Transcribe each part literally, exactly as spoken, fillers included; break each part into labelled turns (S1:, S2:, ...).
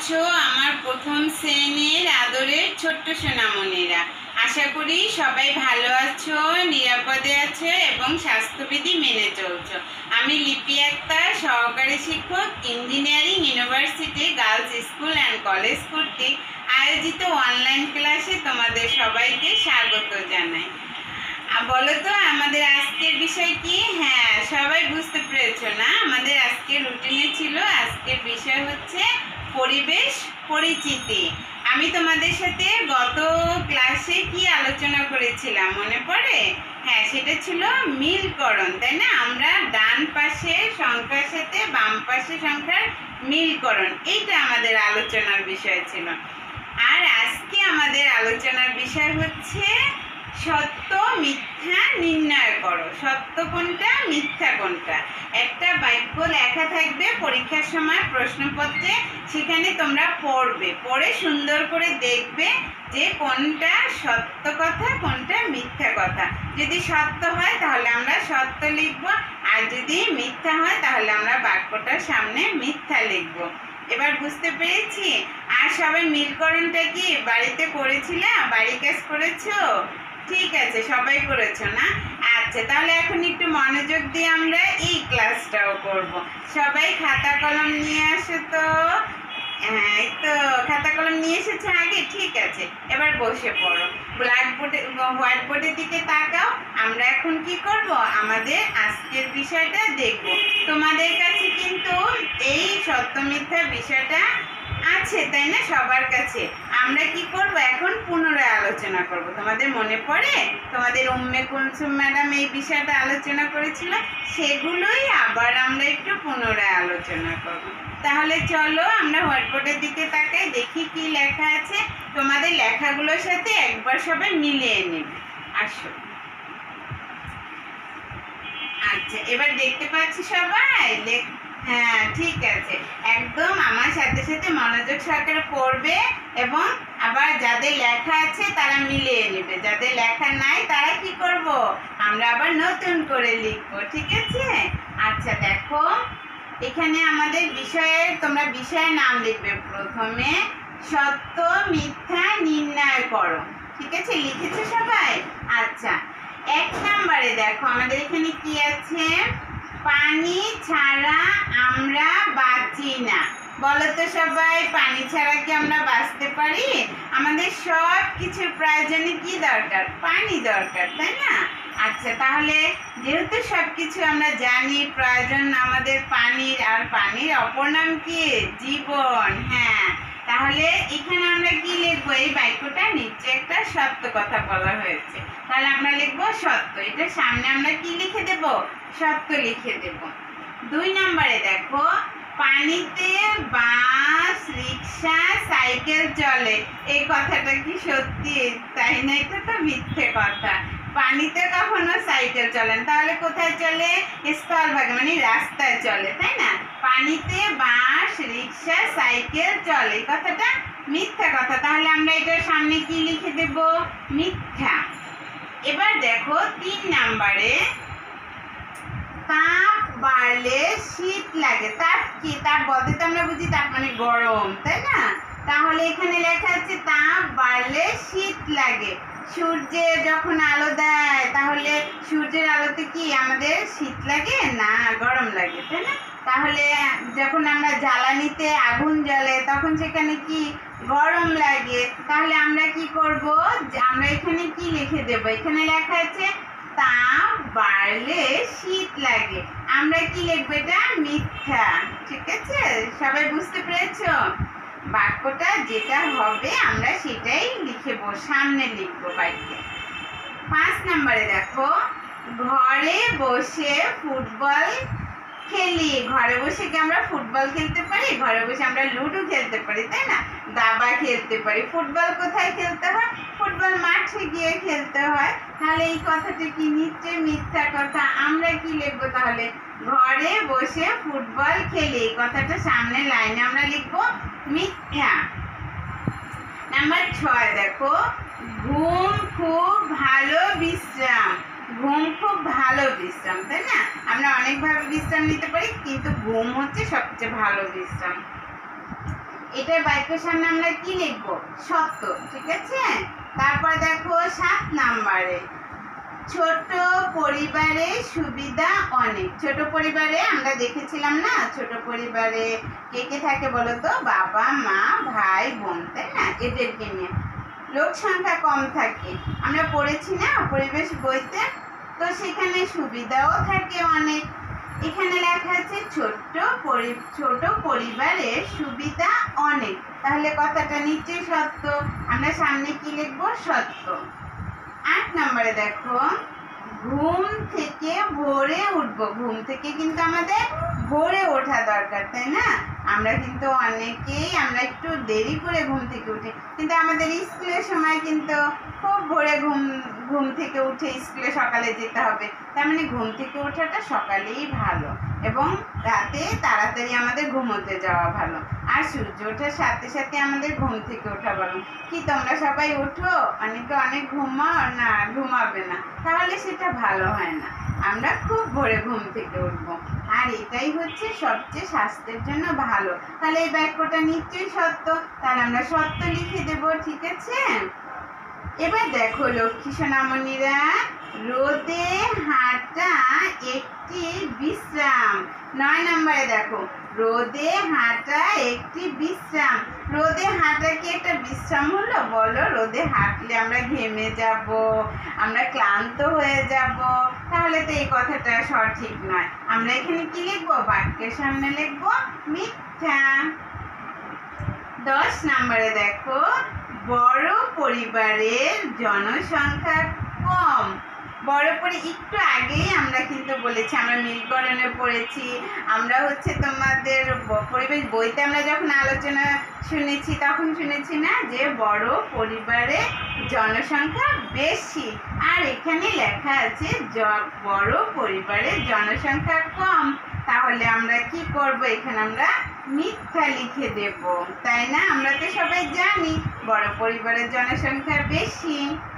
S1: আছো আমার প্রথম শ্রেণীর আদরের ছোট্ট সোনামণিরা? আশা করি সবাই ভালো আছো, নিরাপদে আছো এবং স্বাস্থ্যবিধি মেনে চলছো। আমি লিপি আক্তার, সহকারী শিক্ষক, engineering university girls school and college কর্তৃক আয়োজিত অনলাইন ক্লাসে তোমাদের সবাইকে স্বাগত জানাই। বলো তো আমাদের আজকের বিষয় কি? হ্যাঁ, সবাই বুঝতে পেরেছো না? আমাদের আজকের রুটিনে ছিল, আজকের বিষয় হচ্ছে পরিবেশ পরিচিতি। আমি তোমাদের সাথে গত ক্লাসে কি আলোচনা করেছিলাম মনে পড়ে? হ্যাঁ, সেটা ছিল মিলকরণ, তাই না? আমরা ডান পাশে সংখ্যার সাথে বাম পাশে সংখ্যার মিলকরণ, এইটা আমাদের আলোচনার বিষয় ছিল। আর আজকে আমাদের আলোচনার বিষয় হচ্ছে সত্য মিথ্যা নির্ণয় করো। সত্য কোনটা, মিথ্যা কোনটা। একটা বাক্য লেখা থাকবে পরীক্ষার সময় প্রশ্নপত্রে, সেখানে তোমরা পড়বে, পড়ে সুন্দর করে দেখবে যে কোনটা সত্য কথা কোনটা মিথ্যা কথা। যদি সত্য হয় তাহলে আমরা সত্য লিখব, আর যদি মিথ্যা হয় তাহলে আমরা বাক্যটার সামনে মিথ্যা লিখব। এবার বুঝতে পেরেছি? আর সবাই মিলকরণটা কি বাড়িতে করেছিলে? বাড়ি কাজ করেছো? ঠিক আছে, সবাই করেছো না? আচ্ছা, তাহলে এখন একটু মনোযোগ দিয়ে আমরা এই ক্লাসটাও করব। সবাই খাতা কলম নিয়ে আসো তো। হ্যাঁ, এই তো খাতা কলম নিয়ে এসেছো আগে, ঠিক আছে। এবার বসে পড়ো, ব্ল্যাকবোর্ডে হোয়াইট বোর্ডের দিকে তাকাও। আমরা এখন কি করব? আমাদের আজকের বিষয়টা দেখব। তোমাদের কাছে কিন্তু এই সত্য মিথ্যা বিষয়টা আছে, তাই না? সবার কাছে। আমরা কি করব এখন? পুনরায় আলোচনা করব। তোমাদের মনে পড়ে তোমাদের উম্মে কুলসুম ম্যাডাম এই বিষয়টা আলোচনা করেছিল, সেগুলোই আবার আমরা একটু পুনরায় আলোচনা করব। তাহলে চলো আমরা হোয়াইটবোর্ডের দিকে তাকাই, দেখি কি লেখা আছে। তোমাদের লেখাগুলোর সাথে একবার সবাই মিলিয়ে নেবে। আসো। আচ্ছা, এবার দেখতে পাচ্ছি সবাই? হ্যাঁ, ঠিক আছে। একদম আমার সাথে সাথে মনোযোগ সহকারে পড়বে, এবং আবার যাদের লেখা আছে তারা মিলিয়ে নেবে, যাদের লেখা নাই তারা কি করব? আমরা আবার নতুন করে লিখবো, ঠিক আছে? আচ্ছা, দেখো এখানে আমাদের বিষয়ের, তোমরা বিষয়ের নাম লিখবে। প্রথমে সত্য মিথ্যা নির্ণয় করো, ঠিক আছে? লিখেছো সবাই? আচ্ছা, এক নম্বরে দেখো আমাদের এখানে কি আছে? পানি ছাড়া আমরা বাঁচি না। বলো তো সবাই, পানি ছাড়া কি আমরা বাঁচতে পারি? আমাদের সব কিছুর প্রয়োজনে কি দরকার? পানি দরকার, তাই না? আচ্ছা, তাহলে যেহেতু সব কিছু আমরা জানি প্রয়োজন আমাদের পানির, আর পানির অপর নাম কি? জীবন। হ্যাঁ, তাহলে এখানে আমরা কি লিখবো? এই বাক্যটা নিচে একটা সত্য কথা বলা হয়েছে, তাহলে আমরা লিখবো সত্য। এটা সামনে আমরা কি লিখে দেব? সত্য লিখে দেব। দুই নম্বরে দেখো, পানিতে বাস রিক্সা সাইকেল চলে। এই কথাটা কি সত্যি? তাই না? এটা তো মিথ্যে কথা। পানিতে কখনো সাইকেল চলে না, তাহলে কোথায় চলে? স্থলভাগে, মানে রাস্তায় চলে, তাই না? পানিতে বাস রিক্সা সাইকেল চলে, এই কথাটা মিথ্যা কথা। তাহলে আমরা এটার সামনে কি লিখে দেব? মিথ্যা। এবার দেখো তিন নাম্বারে, তাপ বাড়লে শীত লাগে। তাপ কি? তাপ বলতে তো আমরা বুঝি তাপ মানে গরম, তাই না? তাহলে এখানে লেখা আছে তাপ বাড়লে শীত লাগে। সূর্যে যখন আলো দেয়, তাহলে সূর্যের আলোতে কি আমাদের শীত লাগে? না, গরম লাগে, তাই না? তাহলে যখন আমরা জ্বালানিতে আগুন জ্বলে তখন সেখানে কি গরম লাগে। তাহলে আমরা কি করব? আমরা এখানে কি লিখে দেব? এখানে লেখা আছে তাপ বাড়লে শীত লাগে। আমরা কি লিখবো? এটা মিথ্যা, ঠিক আছে? সবাই বুঝতে পেরেছো? বাক্যটা যেটা হবে আমরা সেটাই লিখবো, সামনে লিখবো বাক্যে। পাঁচ নম্বরে দেখো, ঘরে বসে ফুটবল খেলি। ঘরে বসে কি আমরা ফুটবল খেলতে পারি? ঘরে বসে আমরা লুডো খেলতে পারি, তাই না? দাবা খেলতে পারি। ফুটবল কোথায় খেলতে হয়? ফুটবল মাঠে গিয়ে খেলতে হয়। তাহলে এই কথাটা কি? নিশ্চয়ই মিথ্যা কথা। আমরা কি লিখবো তাহলে? ঘরে বসে ফুটবল খেলি, এই কথাটা সামনে লাইনে আমরা লিখবো মিথ্যা। নাম্বার ছয় দেখো, ঘুম খুব ভালো বিশ্রাম। ঘুম খুব ভালো বিশ্রাম, তাই না? আমরা অনেকভাবে বিশ্রাম নিতে পারি, কিন্তু ঘুম হচ্ছে সবচেয়ে ভালো বিশ্রাম। এটার বাক্যের সামনে আমরা কি লিখবো? সত্য। ঠিক আছে, তারপর দেখো সাত নাম্বারে ছোট পরিবারে সুবিধা অনেক। ছোট পরিবারে আমরা দেখেছিলাম না, ছোট পরিবারে কে কে থাকে বলো তো? বাবা, মা, ভাই, বোন, তাই না? এদেরকে নিয়ে লোক সংখ্যা কম থাকে, আমরা পড়েছি না পরিবেশ বইতে। তো সেখানে সুবিধাও থাকে অনেক। এখানে লেখা আছে ছোট্ট ছোট পরিবারে সুবিধা অনেক, তাহলে কথাটা নিশ্চয়ই সত্য। আমরা সামনে কি লিখবো? সত্য। আট নম্বরে দেখো ঘুম থেকে ভোরে উঠবো। ঘুম থেকে কিন্তু আমাদের ভোরে ওঠা দরকার, তাই না? আমরা কিন্তু অনেকেই আমরা একটু দেরি করে ঘুম থেকে উঠি, কিন্তু আমাদের স্কুলের সময় কিন্তু খুব ভোরে ঘুম ঘুম থেকে উঠে স্কুলে সকালে যেতে হবে। তার মানে ঘুম থেকে ওঠাটা সকালেই ভালো এবং রাতে তাড়াতাড়ি আমাদের ঘুমোতে যাওয়া ভালো। আর সূর্য ওঠার সাথে সাথে আমাদের ঘুম থেকে ওঠা ভালো। কি তোমরা সবাই ওঠো? অনেকে অনেক ঘুমাও না? ঘুমাবে না, তাহলে সেটা ভালো হয় না। আমরা খুব ভোরে ঘুম থেকে উঠবো, আর এটাই হচ্ছে সবচেয়ে স্বাস্থ্যের জন্য ভালো। তাহলে এই বাক্যটা নিশ্চয়ই সত্য, তাহলে আমরা সত্য লিখে দেব। ঠিক আছে, এবার দেখো লক্ষ্মী সোনামণিরা, রোদে হাঁটা একটি বিশ্রাম। নয় নম্বরে দেখো রোদে হাঁটা একটি বিশ্রাম। রোদে হাঁটা কি একটা বিশ্রাম হলো? বলো, রোদে হাঁটলে আমরা ঘেমে যাব, আমরা ক্লান্ত হয়ে যাব, তাহলে তো এই কথাটা সঠিক নয়। আমরা এখানে কি লিখবো? বাক্যের সামনে লিখবো মিথ্যা। দশ নম্বরে দেখো বড় পরিবারের জনসংখ্যা কম। বড় পরি একটু আগেই আমরা কিন্তু বলেছি, আমরা মিলকরণে পড়েছি, আমরা হচ্ছে তোমাদের পরিবেশ বইতে আমরা যখন আলোচনা শুনেছি তখন শুনেছি না যে বড় পরিবারে জনসংখ্যা বেশি, আর এখানে লেখা আছে বড় পরিবারের জনসংখ্যা কম। তাহলে আমরা কি করব? এখানে আমরা মিথ্যা লিখে দেব, তাই না? আমরা তো সবাই জানি বড় পরিবারের জনসংখ্যা বেশি।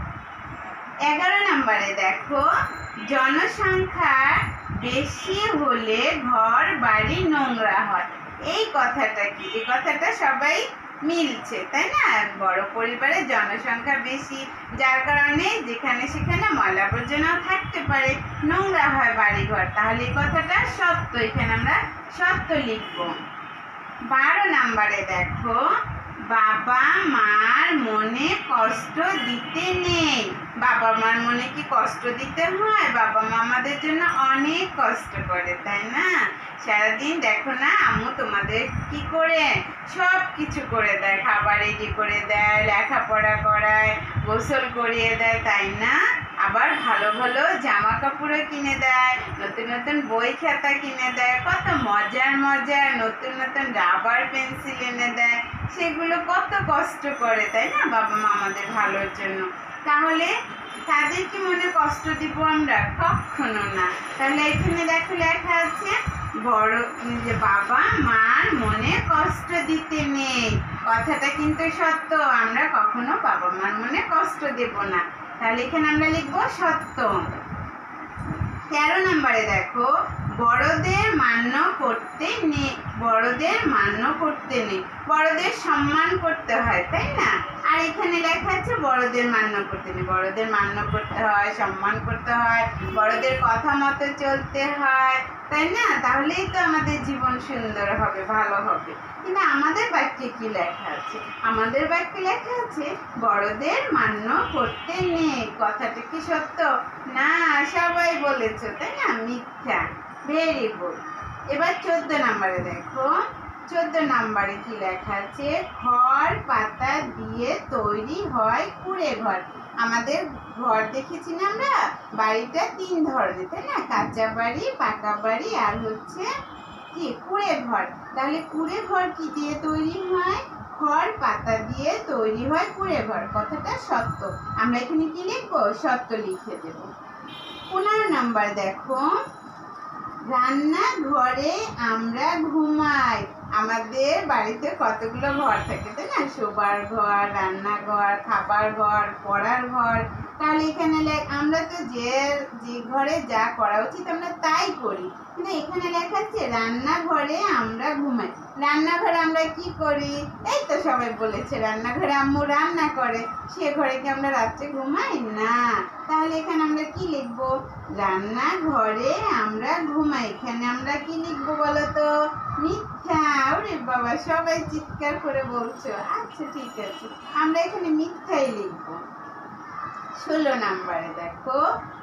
S1: এগারো নম্বরে দেখো জনসংখ্যা বেশি হলে ঘর বাড়ি নোংরা হয়। এই কথাটা কি? এই কথাটা সবাই মিলছে, তাই না? বড় পরিবারে জনসংখ্যা বেশি, যার কারণে যেখানে সেখানে ময়লা আবর্জনাও থাকতে পারে, নোংরা হয় বাড়িঘর। তাহলে এই কথাটা সত্য, এখানে আমরা সত্য লিখব। বারো নম্বরে দেখো বাবা মার মনে কষ্ট দিতে নেই। বাবা মার মনে কি কষ্ট দিতে হয়? বাবা মা আমাদের জন্য অনেক কষ্ট করে, তাই না? সারাদিন দেখো না আম্মু তোমাদের কি করে সব কিছু করে দেয়, খাবার রেডি করে দেয়, লেখাপড়া করায়, গোসল করিয়ে দেয়, তাই না? আবার ভালো ভালো জামা কাপড়ও কিনে দেয়, নতুন নতুন বই খাতা কিনে দেয়, কত মজার মজার নতুন নতুন রাবার পেন্সিল এনে দেয়। সেগুলো কত কষ্ট করে, তাই না? বাবা মা আমাদের ভালোর জন্য। তাহলে তাদের কি মনে কষ্ট দিব আমরা? কখনো না। তাহলে এখানে দেখো লেখা আছে বড় যে বাবা মার মনে কষ্ট দিতে নেই। কথাটা কিন্তু সত্য, আমরা কখনো বাবা মার মনে কষ্ট দেব না। তাহলে এখানে আমরা লিখবো সত্য। তেরো নম্বরে দেখো বড়দের মান্য করতে নেই। বড়দের মান্য করতে নেই, বড়দের সম্মান করতে হয়, তাই না? আর এখানে লেখা আছে বড়দের মান্য করতে নেই। বড়দের মান্য করতে হয়, সম্মান করতে হয়, বড়দের কথা মতো চলতে হয়, তাই না? তাহলেই তো আমাদের জীবন সুন্দর হবে, ভালো হবে। কিন্তু আমাদের বাক্যে কি লেখা আছে? আমাদের বাক্যে লেখা আছে বড়দের মান্য করতে নেই। কথাটা কি সত্য? না, সবাই বলেছে, তাই না? মিথ্যা। Very good. এবার চোদ্দ নম্বরে দেখো চোদ্দ নম্বরে কি লেখা আছে? খড় পাতা দিয়ে তৈরি হয় কুঁড়ে ঘর। আমাদের ঘর দেখেছি না আমরা, বাড়িটা তিন ধরনের, তাই না? কাঁচা বাড়ি, পাকা বাড়ি, আর হচ্ছে কি কুঁড়ে ঘর। তাহলে কুঁড়ে ঘর কি দিয়ে তৈরি হয়? খড় পাতা দিয়ে তৈরি হয় কুঁড়ে ঘর। কথাটা সত্য, আমরা এখানে কি লিখবো? সত্য লিখে দেব। পনেরো নাম্বার দেখো রান্নাঘরে আমরা ঘুমাই। আমাদের বাড়িতে কতগুলো ঘর থাকে, তাই না? শোবার ঘর, রান্নাঘর, খাবার ঘর, পড়ার ঘর। তাহলে এখানে আমরা তো যে যে ঘরে যা করা উচিত আমরা তাই করি, কিন্তু এখানে লেখা আছে রান্নাঘরে আমরা ঘুমাই। রান্নাঘরে আমরা কি করি? এই তো সবাই বলেছে রান্নাঘরে আম্মু রান্না করে, সে ঘরে কি আমরা রাত্রে ঘুমাই না? তাহলে এখানে আমরা কি লিখবো? রান্নাঘরে আমরা ঘুমাই। এখানে আমরা কি লিখবো বলো তো? মিথ্যা। ওরে বাবা, সবাই চিৎকার করে বলছো। আচ্ছা ঠিক আছে, আমরা এখানে মিথ্যাই লিখবো। ষোলো নাম্বারে দেখো,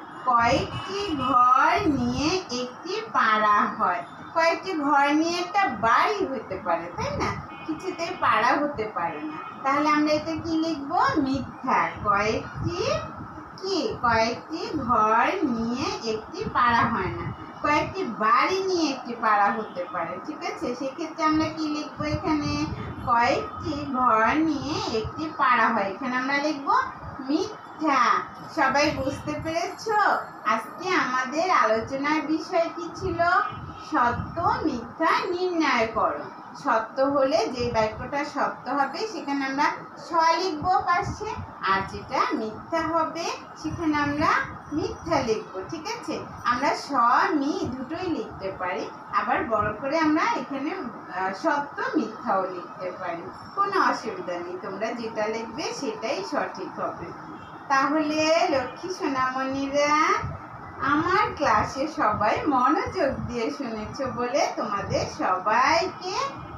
S1: কয়েকটি ঘর নিয়ে একটি পাড়া হয়। কয়েকটি ঘর নিয়ে একটা বাড়ি হতে পারে, তাই না? কিছুতে পাড়া হতে পারে না। তাহলে আমরা এটা কি লিখবো? মিথ্যা। কয়েকটি কি কয়েকটি ঘর নিয়ে একটি পাড়া হয় না। কয়েকটি বাড়ি নিয়ে একটি পাড়া হতে পারে, ঠিক আছে? সেক্ষেত্রে আমরা কি লিখবো? এখানে কয়েকটি ঘর নিয়ে একটি পাড়া হয়, এখানে আমরা লিখবো মিথ্যা। সবাই বুঝতে পেরেছো? আজকে আমাদের আলোচনার বিষয় কি ছিল? সত্য মিথ্যা নির্ণয় করো। সত্য হলে যে বাক্যটা সত্য হবে সেখানে আমরা স লিখবো পাশে, আর যেটা মিথ্যা হবে সেখানে আমরা মিথ্যা লিখবো, ঠিক আছে? আমরা স মি দুটোই লিখতে পারি, আবার বড় করে আমরা এখানে সত্য মিথ্যাও লিখতে পারি, কোনো অসুবিধা নেই। তোমরা যেটা লিখবে সেটাই সঠিক হবে। তাহলে লক্ষ্মী সোনামণিরা, আমার ক্লাসে সবাই মনোযোগ দিয়ে শুনেছো বলে তোমাদের সবাইকে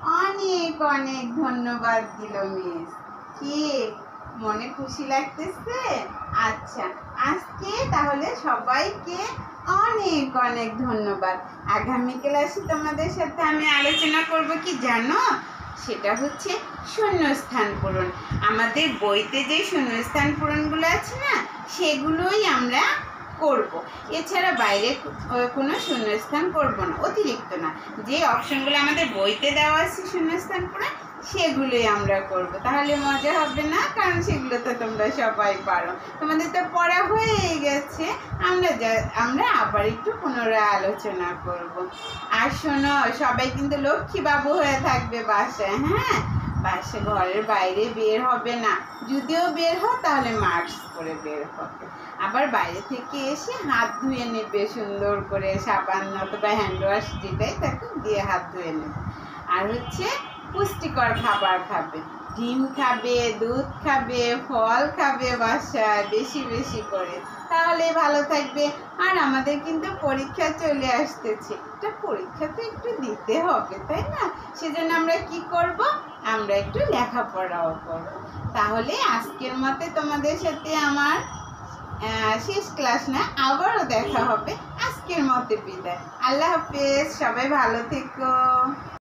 S1: অনেক অনেক ধন্যবাদ দিল মিস। কি মনে খুশি লাগতেছে? আচ্ছা, আজকে তাহলে সবাইকে অনেক অনেক ধন্যবাদ। আগামী ক্লাসে তোমাদের সাথে আমি আলোচনা করব কি জানো? সেটা হচ্ছে শূন্যস্থান পূরণ। আমাদের বইতে যে শূন্যস্থান পূরণগুলো আছে না, সেগুলোই আমরা করব। এছাড়া বাইরে কোনো শূন্যস্থান করব না, অতিরিক্ত না। যে অপশনগুলো আমাদের বইতে দেওয়া আছে শূন্যস্থান পূরণ, সেগুলোই আমরা করব। তাহলে মজা হবে না? কারণ সেগুলো তো তোমরা সবাই পারো, তোমাদের তো পড়া হয়ে গেছে। আমরা আমরা আবার একটু পুনরায় আলোচনা করব। আর শোনো, সবাই কিন্তু লক্ষ্মী বাবু হয়ে থাকবে বাসায়, হ্যাঁ? বাসে ঘরের বাইরে বের হবে না, যদিও বের হয় তাহলে মাস্ক পরে বের হবে। আবার বাইরে থেকে এসে হাত ধুয়ে নেবে সুন্দর করে, সাবান অথবা হ্যান্ড ওয়াশ যেটাই তাকে দিয়ে হাত ধুয়ে নেবে। আর হচ্ছে পুষ্টিকর খাবার খাবে, ডিম খাবে, দুধ খাবে, ফল খাবে বাসায় বেশি বেশি করে, তাহলে ভালো থাকবে। আর আমাদের কিন্তু পরীক্ষা চলে আসতেছে, এটা পরীক্ষা তো একটু দিতে হবে, তাই না? সেজন্য আমরা কি করব? আমরা একটু লেখাপড়াও করব। তাহলে আজকের মতে তোমাদের সাথে আমার শেষ ক্লাস না, আবারও দেখা হবে। আজকের মতে বিদায়। আল্লাহ হাফেজ, সবাই ভালো থেকো।